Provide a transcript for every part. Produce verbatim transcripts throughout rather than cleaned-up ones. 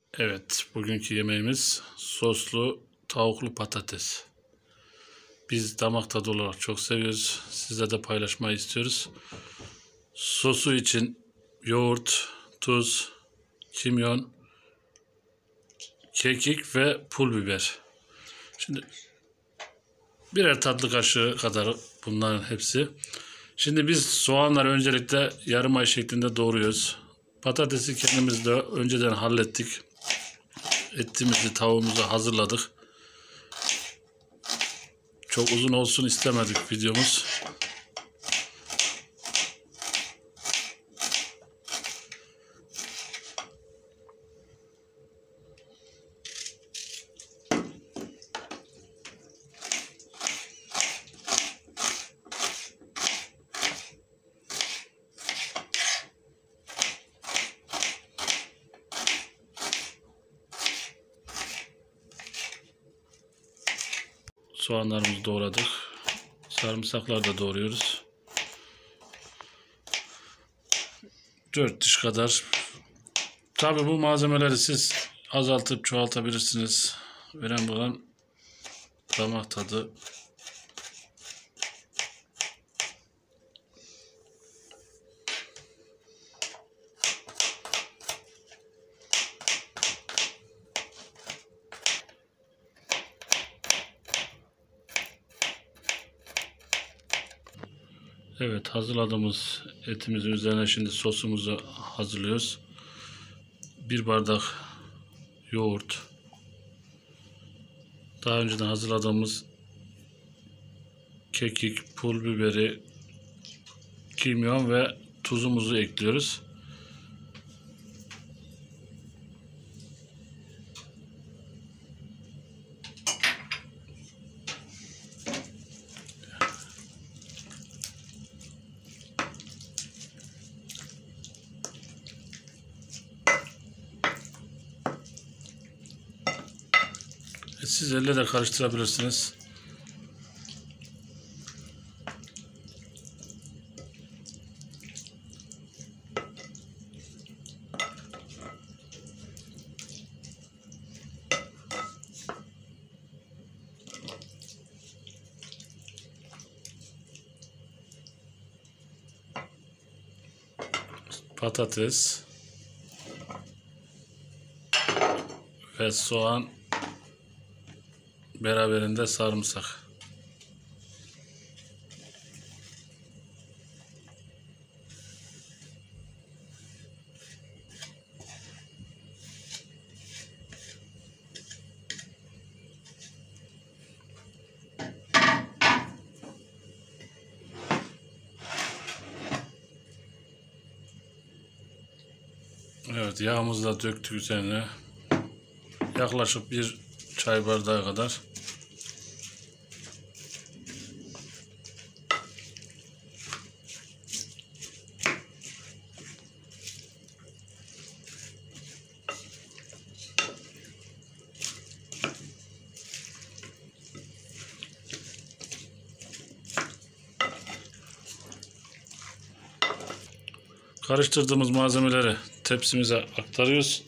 Evet, bugünkü yemeğimiz soslu tavuklu patates. Biz damak tadı olarak çok seviyoruz. Sizle de paylaşmayı istiyoruz. Sosu için yoğurt, tuz, kimyon, kekik ve pul biber. Şimdi birer tatlı kaşığı kadar bunların hepsi. Şimdi biz soğanları öncelikle yarım ay şeklinde doğruyoruz. Patatesi kendimiz de önceden hallettik. Etimizi, tavuğumuzu hazırladık. Çok uzun olsun istemedik videomuz. Soğanlarımızı doğradık. Sarımsaklar da doğruyoruz. dört diş kadar. Tabii bu malzemeleri siz azaltıp çoğaltabilirsiniz. Önemli olan damak tadı. Evet, hazırladığımız etimizin üzerine şimdi sosumuzu hazırlıyoruz. Bir bardak yoğurt. Daha önceden hazırladığımız kekik, pul biberi, kimyon ve tuzumuzu ekliyoruz. Siz elle de karıştırabilirsiniz. Patates ve soğan beraberinde sarımsak. Evet, yağımızı da döktük üzerine. Yaklaşık bir çay bardağı kadar. Karıştırdığımız malzemeleri tepsimize aktarıyoruz.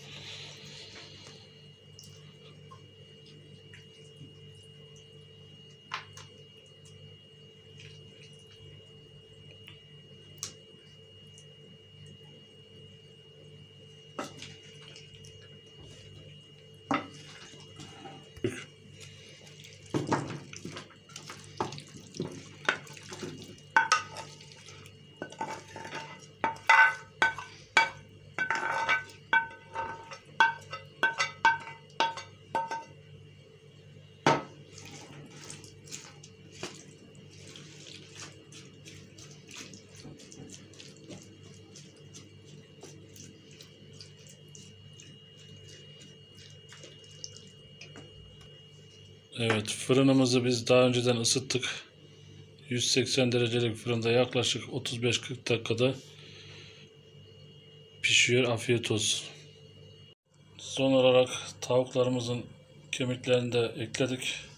Evet, fırınımızı biz daha önceden ısıttık. yüz seksen derecelik fırında yaklaşık otuz beş kırk dakikada pişiyor. Afiyet olsun. Son olarak tavuklarımızın kemiklerini de ekledik.